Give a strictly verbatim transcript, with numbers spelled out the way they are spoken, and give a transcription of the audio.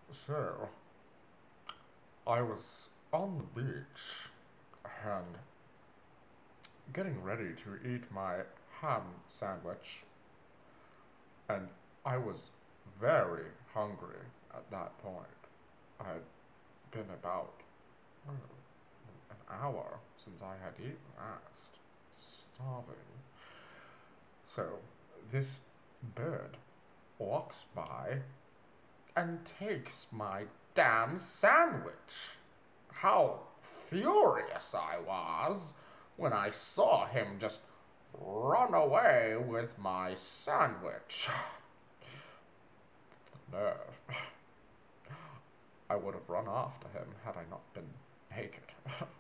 So, I was on the beach and getting ready to eat my ham sandwich, and I was very hungry at that point. I had been about oh, an hour since I had eaten last, starving. So, this bird walks by and takes my damn sandwich. How furious I was when I saw him just run away with my sandwich. The nerve. I would have run after him had I not been naked.